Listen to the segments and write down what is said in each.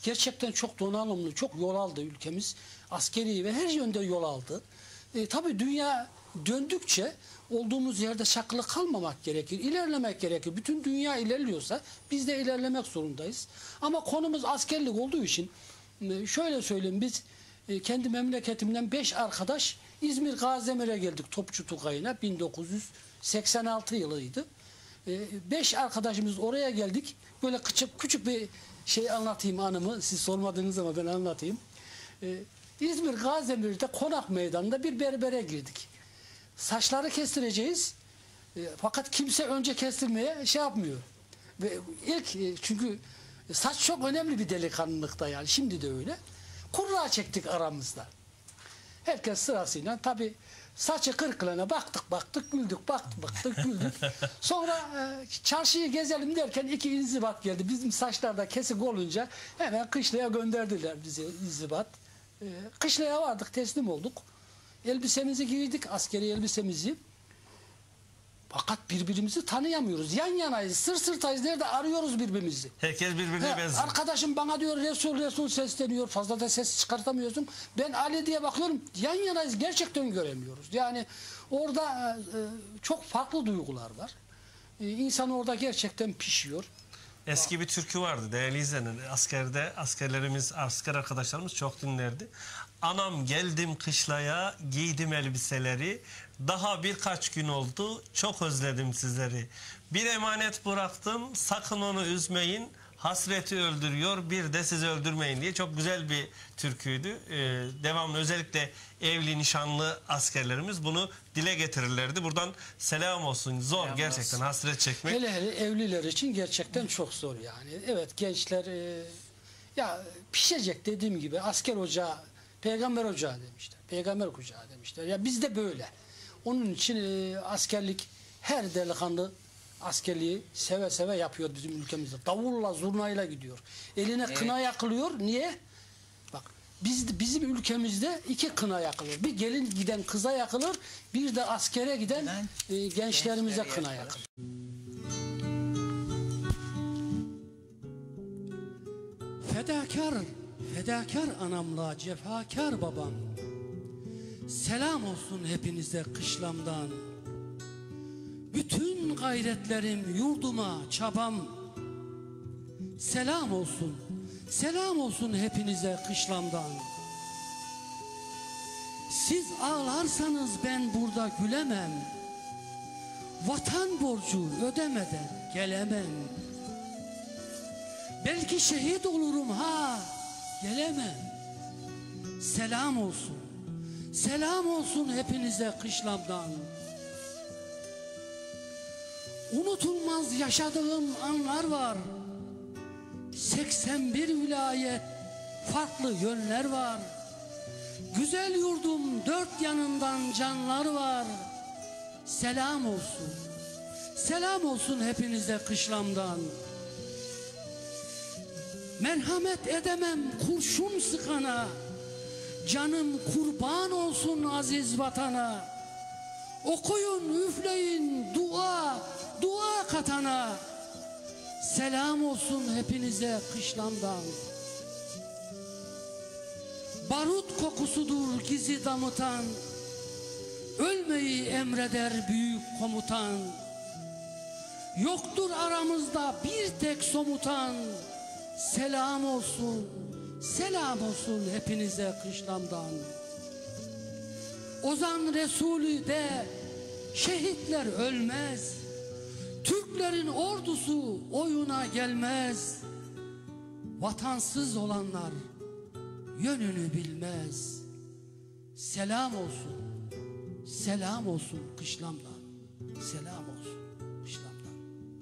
gerçekten çok donanımlı, çok yol aldı ülkemiz. Askeri ve her yönde yol aldı. Tabii dünya döndükçe olduğumuz yerde saklı kalmamak gerekir, ilerlemek gerekir. Bütün dünya ilerliyorsa biz de ilerlemek zorundayız. Ama konumuz askerlik olduğu için şöyle söyleyeyim, biz kendi memleketimden 5 arkadaş İzmir Gazidemir'e geldik Topçu Tugayı'na, 1986 yılıydı. 5 arkadaşımız oraya geldik. Böyle küçük bir şey anlatayım, anımı. Siz sormadınız ama ben anlatayım. İzmir Gaziemir'de Konak Meydanı'nda bir berbere girdik. Saçları kestireceğiz. Fakat kimse önce kestirmeye şey yapmıyor. Ve çünkü saç çok önemli bir delikanlılıkta, yani şimdi de öyle. Kurra çektik aramızda. Herkes sırasıyla tabii saçı kırkılana baktık güldük, baktık güldük. Sonra çarşıyı gezelim derken 2 inzibat geldi. Bizim saçlarda kesik olunca hemen kışlaya gönderdiler bizi, inzibat. Kışlaya vardık, teslim olduk. Elbisemizi giydik, askeri elbisemizi. Fakat birbirimizi tanıyamıyoruz. Yan yanayız, sırtayız. Nerede arıyoruz birbirimizi? Herkes birbirine benziyor. Arkadaşım bana diyor Resul sesleniyor. Fazla da ses çıkartamıyorsun. Ben Ali diye bakıyorum. Yan yanayız. Gerçekten göremiyoruz. Yani orada çok farklı duygular var. İnsan orada gerçekten pişiyor. Eski bir türkü vardı değerli izleyenler. Askerlerimiz, asker arkadaşlarımız çok dinlerdi. Anam geldim kışlaya, giydim elbiseleri. Daha birkaç gün oldu, çok özledim sizleri. Bir emanet bıraktım, sakın onu üzmeyin. Hasreti öldürüyor, bir de sizi öldürmeyin diye çok güzel bir türküydü. Devamlı özellikle evli nişanlı askerlerimiz bunu dile getirirlerdi. Buradan selam olsun. Zor selam gerçekten olsun. Hasret çekmek. Hele evliler için gerçekten çok zor yani. Evet, gençler ya pişecek, dediğim gibi asker ocağı, peygamber ocağı demişler. Peygamber kucağı demişler. Ya bizde böyle. Onun için askerlik, her delikanlı askerliği seve seve yapıyor bizim ülkemizde. Davulla, zurnayla gidiyor. Eline kına yakılıyor. Niye? Bak, bizim ülkemizde 2 kına yakılır. Bir gelin giden kıza yakılır, bir de askere giden gençlerimize kına yakılır. Fedakar anamla cefakar babam. Selam olsun hepinize kışlamdan. Bütün gayretlerim yurduma, çabam. Selam olsun hepinize kışlamdan. Siz ağlarsanız ben burada gülemem. Vatan borcu ödemeden gelemem. Belki şehit olurum gelemem. Selam olsun hepinize kışlamdan. Unutulmaz yaşadığım anlar var. 81 vilayet, farklı yönler var. Güzel yurdum, 4 yanından canlar var. Selam olsun hepinize kışlamdan. Merhamet edemem kurşun sıkana. Canım kurban olsun aziz vatana. Okuyun, üfleyin, dua katana. Selam olsun hepinize kışlamdan. Barut kokusudur gizi damıtan. Ölmeyi emreder büyük komutan. Yoktur aramızda bir tek somutan. Selam olsun hepinize kışlamdan. Ozan Resulü de şehitler ölmez. Türklerin ordusu oyuna gelmez. Vatansız olanlar yönünü bilmez. Selam olsun kışlamdan. Selam olsun kışlamdan.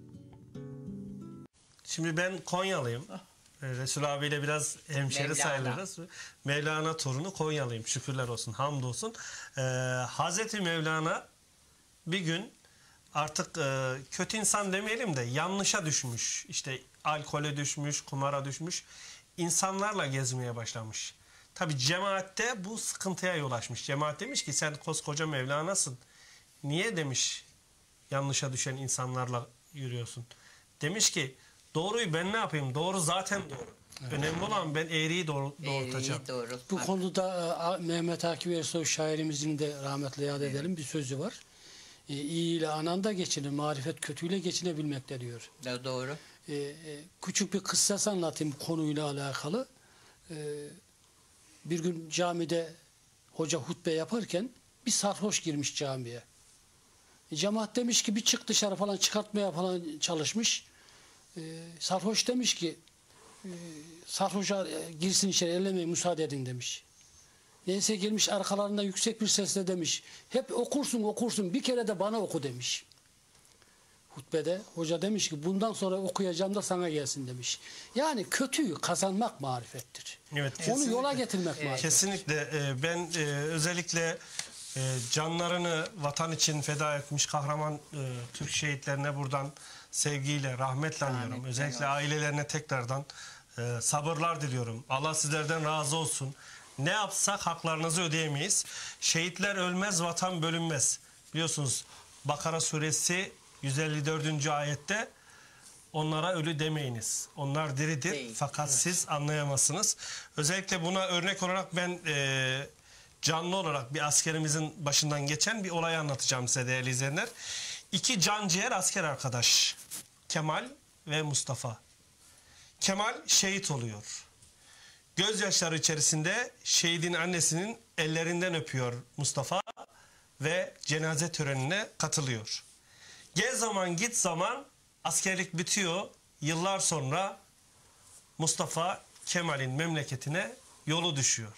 Şimdi ben Konyalıyım. Resul abiyle biraz hemşeri sayılırız. Mevlana torunu Konyalıyım. Şükürler olsun, hamdolsun. Hazreti Mevlana bir gün artık kötü insan demeyelim de yanlışa düşmüş. İşte alkole düşmüş, kumara düşmüş. İnsanlarla gezmeye başlamış. Tabi cemaatte bu sıkıntıya yol açmış. Cemaat demiş ki sen koskoca Mevlana'sın. Niye demiş yanlışa düşen insanlarla yürüyorsun? Demiş ki doğruyu ben ne yapayım? Doğru zaten doğru. Önemli olan ben eğriyi doğrultacağım. Doğru. Bu konuda Mehmet Akif Ersoy şairimizin de rahmetli yad edelim bir sözü var. İyi ile anan da geçinir, marifet kötüyle geçinebilmekte diyor. Doğru. Küçük bir kıssası anlatayım konuyla alakalı. Bir gün camide hoca hutbe yaparken bir sarhoş girmiş camiye. Cemaat demiş ki bir çık dışarı falan, çıkartmaya falan çalışmış. Sarhoş demiş ki sarhoşa girsin içeri, ellemeyin, müsaade edin demiş. Neyse gelmiş arkalarında yüksek bir sesle demiş. Hep okursun bir kere de bana oku demiş. Hutbede hoca demiş ki bundan sonra okuyacağım da sana gelsin demiş. Yani kötüyü kazanmak marifettir. Evet, Onu kesinlikle. yola getirmek marifettir. Kesinlikle. Ben özellikle canlarını vatan için feda etmiş kahraman Türk şehitlerine buradan sevgiyle, rahmetle anıyorum. Özellikle ailelerine tekrardan sabırlar diliyorum. Allah sizlerden razı olsun. Ne yapsak haklarınızı ödeyemeyiz. Şehitler ölmez, vatan bölünmez. Biliyorsunuz Bakara suresi 154. ayette onlara ölü demeyiniz. Onlar diridir Değil. fakat siz anlayamazsınız. Özellikle buna örnek olarak ben canlı olarak bir askerimizin başından geçen bir olay anlatacağım size değerli izleyenler. 2 canciğer asker arkadaş, Kemal ve Mustafa. Kemal şehit oluyor. Gözyaşları içerisinde şehidin annesinin ellerinden öpüyor Mustafa ve cenaze törenine katılıyor. Gel zaman git zaman askerlik bitiyor. Yıllar sonra Mustafa Kemal'in memleketine yolu düşüyor.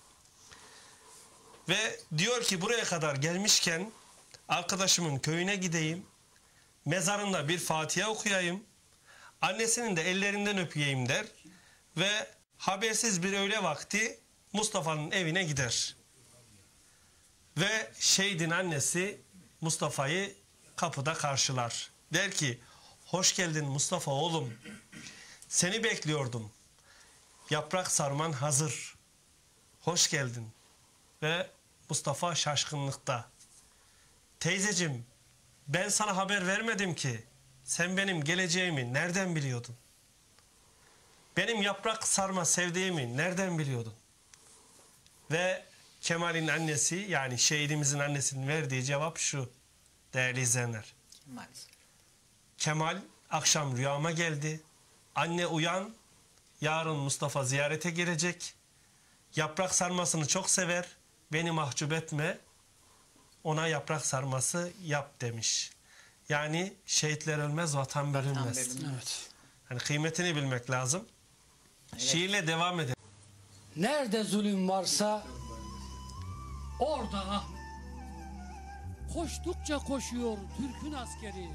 Ve diyor ki buraya kadar gelmişken arkadaşımın köyüne gideyim. Mezarında bir Fatiha okuyayım. Annesinin de ellerinden öpeyim der. Ve habersiz bir öğle vakti Mustafa'nın evine gider. Ve şehidin annesi Mustafa'yı kapıda karşılar. Der ki hoş geldin Mustafa oğlum. Seni bekliyordum. Yaprak sarman hazır. Hoş geldin. Ve Mustafa şaşkınlıkta. Teyzecim ben sana haber vermedim ki. Sen benim geleceğimi nereden biliyordun? Benim yaprak sarma sevdiğimi nereden biliyordun? Ve Kemal'in annesi yani şehidimizin annesinin verdiği cevap şu değerli izleyenler. Maalesef. Kemal akşam rüyama geldi. Anne uyan, yarın Mustafa ziyarete gelecek. Yaprak sarmasını çok sever. Beni mahcup etme. Ona yaprak sarması yap demiş. Yani şehitler ölmez, vatan bölünmez. Evet. Yani kıymetini bilmek lazım. Evet. Şiirle devam edelim. Nerede zulüm varsa orada koştukça koşuyor Türk'ün askeri.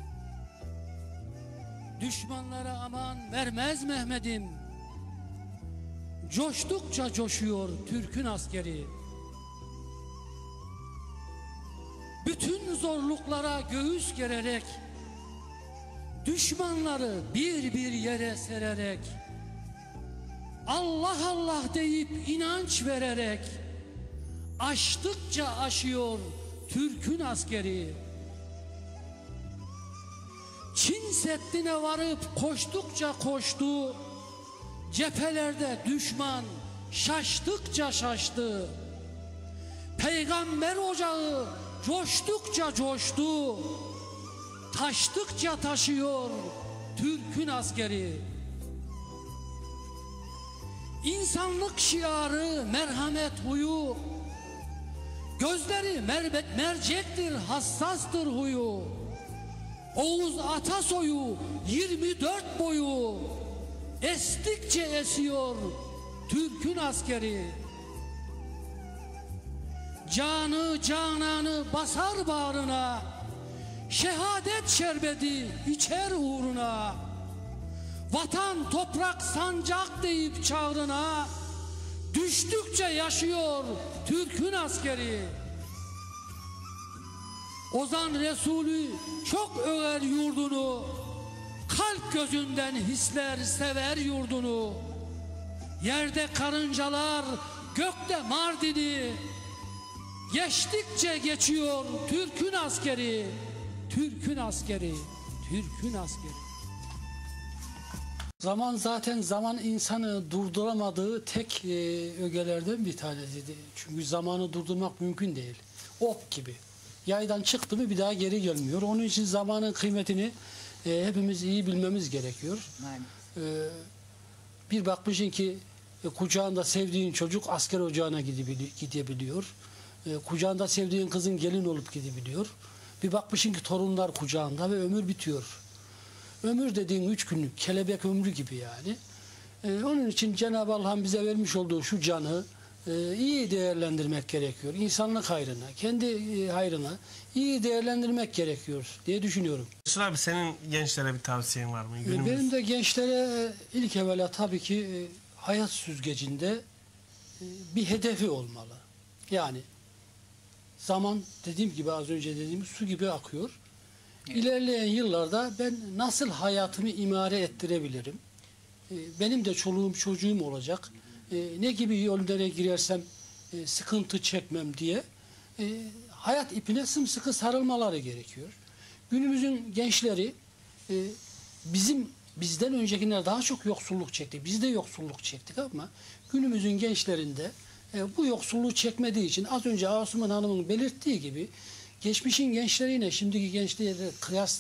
Düşmanlara aman vermez Mehmet'im. Coştukça coşuyor Türk'ün askeri. Bütün zorluklara göğüs gererek, düşmanları bir bir yere sererek, Allah Allah deyip inanç vererek, aştıkça aşıyor Türk'ün askeri. Çin Seddi'ne varıp koştukça koştu, cephelerde düşman şaştıkça şaştı. Peygamber ocağı coştukça coştu, taştıkça taşıyor Türk'ün askeri. İnsanlık şiarı merhamet huyu, gözleri mercektir hassastır huyu. Oğuz Atasoy'u 24 boyu, estikçe esiyor Türk'ün askeri. Canı cananı basar bağrına, şehadet şerbeti içer uğruna. Vatan toprak sancak deyip çağrına, düştükçe yaşıyor Türk'ün askeri. Ozan Resulü çok över yurdunu, kalp gözünden hisler sever yurdunu. Yerde karıncalar, gökte Mardin'i, geçtikçe geçiyor Türk'ün askeri. Türk'ün askeri, Türk'ün askeri. Zaman zaten zaman insanı durduramadığı tek ögelerden bir tanesidir. Çünkü zamanı durdurmak mümkün değil. Ok gibi. Yaydan çıktı mı bir daha geri gelmiyor. Onun için zamanın kıymetini hepimiz iyi bilmemiz gerekiyor. Bir bakmışsın ki kucağında sevdiğin çocuk asker ocağına gidebiliyor. Kucağında sevdiğin kızın gelin olup gidebiliyor. Bir bakmışsın ki torunlar kucağında ve ömür bitiyor. Ömür dediğin 3 günlük kelebek ömrü gibi yani. Onun için Cenab-ı Allah'ın bize vermiş olduğu şu canı iyi değerlendirmek gerekiyor. İnsanlık hayrına, kendi hayrına iyi değerlendirmek gerekiyor diye düşünüyorum. Resul abi, senin gençlere bir tavsiyen var mı? Benim de gençlere ilk evvela tabii ki hayat süzgecinde bir hedefi olmalı. Yani zaman dediğim gibi az önce dediğim su gibi akıyor. İlerleyen yıllarda ben nasıl hayatımı imare ettirebilirim? Benim de çoluğum çocuğum olacak. Ne gibi yollara girersem sıkıntı çekmem diye hayat ipine sımsıkı sarılmaları gerekiyor. Günümüzün gençleri bizden öncekiler daha çok yoksulluk çekti. Biz de yoksulluk çektik ama günümüzün gençlerinde bu yoksulluğu çekmediği için az önce Asuman Hanım'ın belirttiği gibi geçmişin gençleriyle şimdiki gençleri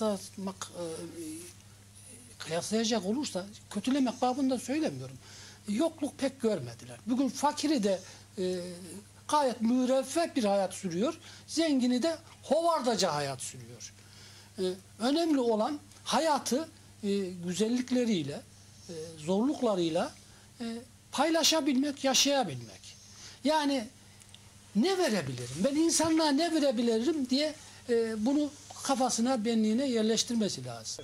kıyaslayacak olursa kötülemek babında söylemiyorum. Yokluk pek görmediler. Bugün fakiri de gayet müreffeh bir hayat sürüyor. Zengini de hovardaca hayat sürüyor. Önemli olan hayatı güzellikleriyle, zorluklarıyla paylaşabilmek, yaşayabilmek. Yani ne verebilirim? Ben insanlığa ne verebilirim diye bunu kafasına, benliğine yerleştirmesi lazım.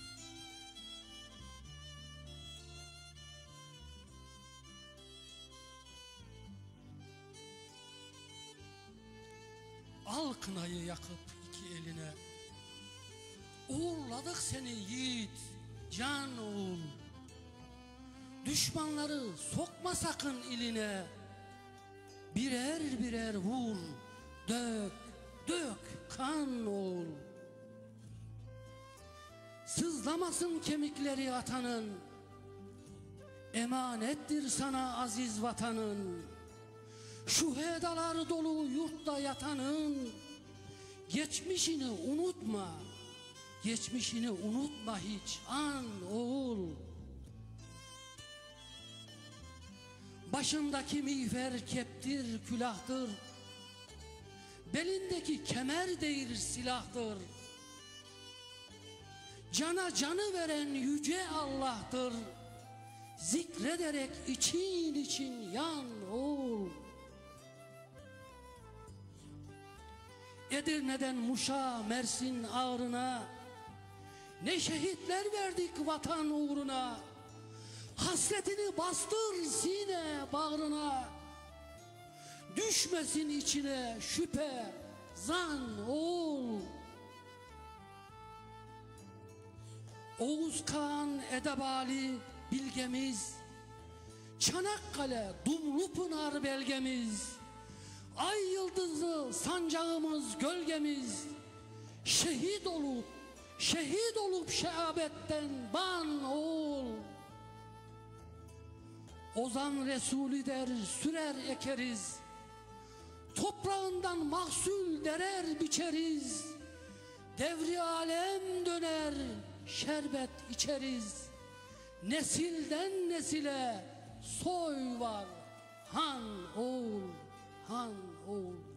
Al kınayı yakıp iki eline, uğurladık seni yiğit, can oğul. Düşmanları sokma sakın iline, birer birer vur, dök, dök kan oğul. Sızlamasın kemikleri atanın, emanettir sana aziz vatanın. Şuhedalar dolu yurtta yatanın, geçmişini unutma, geçmişini unutma hiç an oğul. Başındaki miğfer keptir, külahtır, belindeki kemer değir, silahtır. Cana canı veren yüce Allah'tır, zikrederek için için yan oğul. Edirne'den Muş'a, Mersin Ağrı'na, ne şehitler verdik vatan uğruna. Hasretini bastır sine bağrına, düşmesin içine şüphe, zan oğul. Oğuz Kağan Edebali bilgemiz, Çanakkale Dumlupınar belgemiz, ay yıldızı sancağımız gölgemiz, şehit olup şehabetten ban oğul. Ozan Resulü der sürer ekeriz, toprağından mahsul derer biçeriz. Devri alem döner şerbet içeriz, nesilden nesile soy var han oğul, han oğul.